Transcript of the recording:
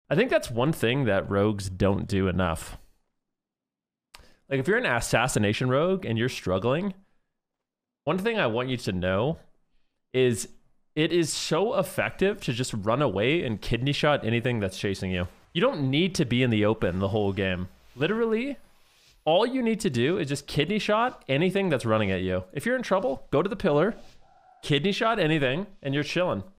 I think that's one thing that rogues don't do enough. Like if you're an assassination rogue and you're struggling, one thing I want you to know is it is so effective to just run away and kidney shot anything that's chasing you. You don't need to be in the open the whole game. Literally, all you need to do is just kidney shot anything that's running at you. If you're in trouble, go to the pillar, kidney shot anything, and you're chilling.